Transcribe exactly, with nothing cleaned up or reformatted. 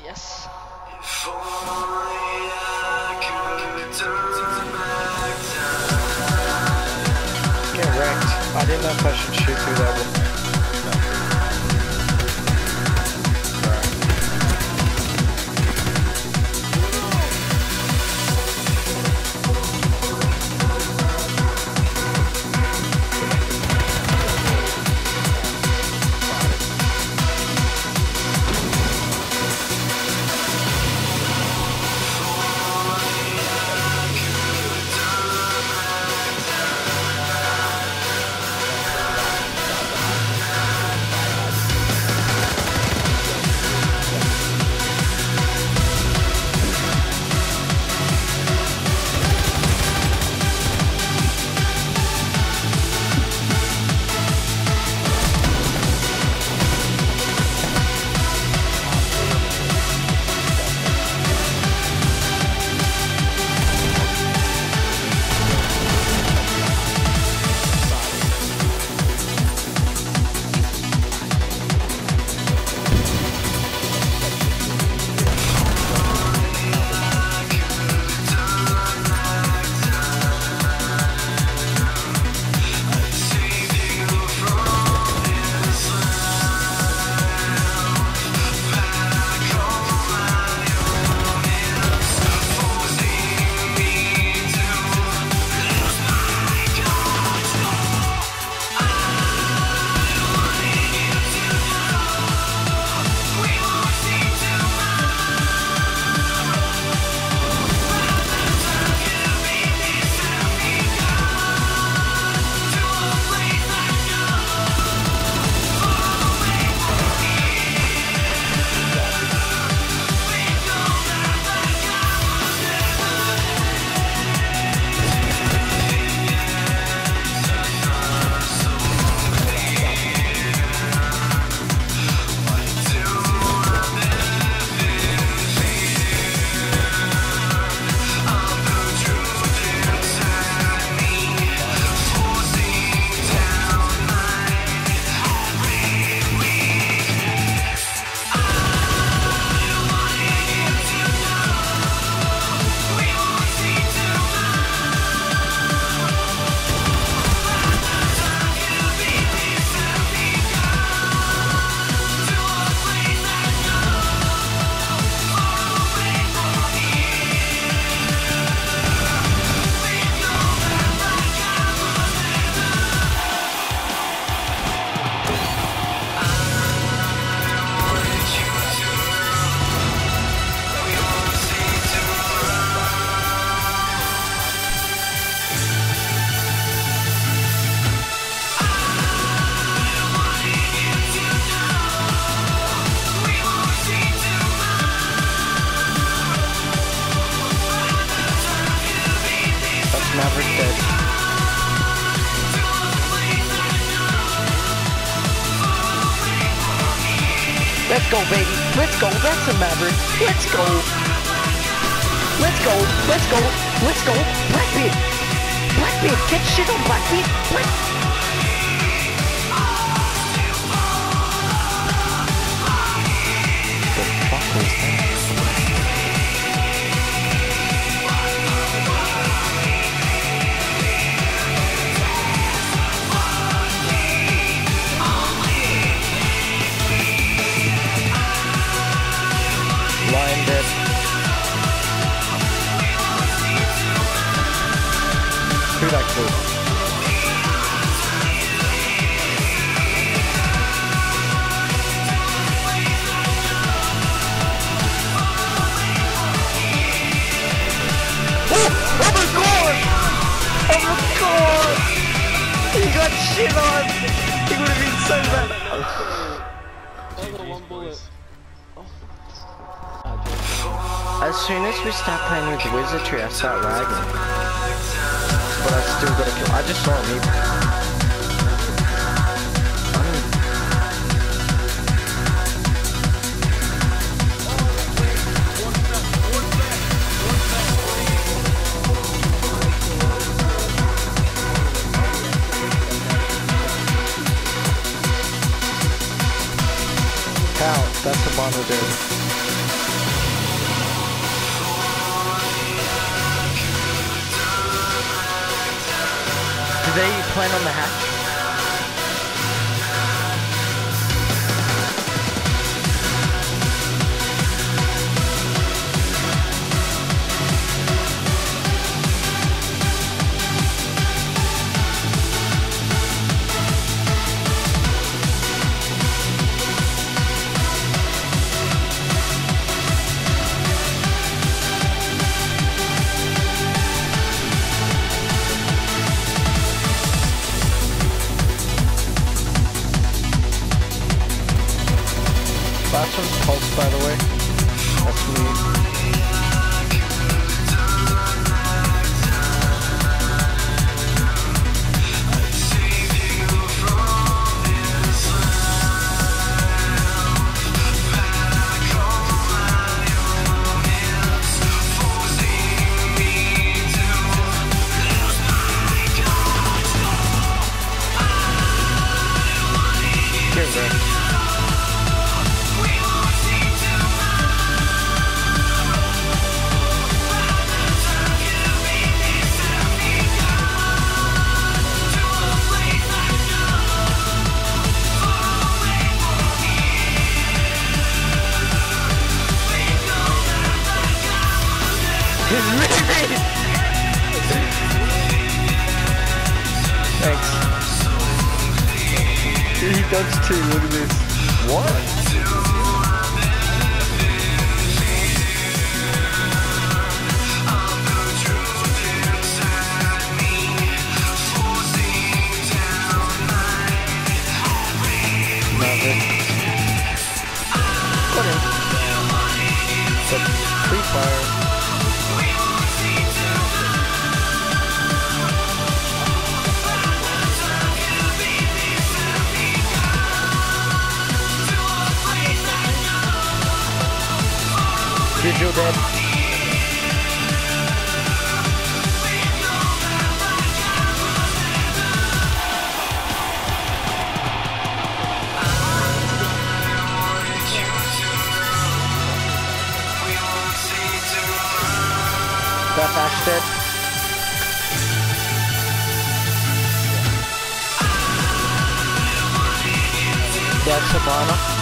Yes. If only I could turn back time. Get wrecked. I didn't know if I should shoot through that one. Maverick dead. Let's go, baby. Let's go. That's a Maverick. Let's go. Let's go. Let's go. Let's go. Blackbeard. Blackbeard. Get shit on Blackbeard. Black The fuck was that? Lion dead. Who that killed? Oh! Oh my god! Oh my god! He got shit on! He would have been so bad. Another one bullet. As soon as we start playing with the wizardry, I start lagging. But I still gotta kill. I just saw him. How? That's a mono dude. they plan on the hatch? Last one's Pulse, by the way. That's me. Here, there. Thanks. He does too, look at this. What? Nothing. Got him. But free fire. Did you dead? That Ash dead? That's Sabana.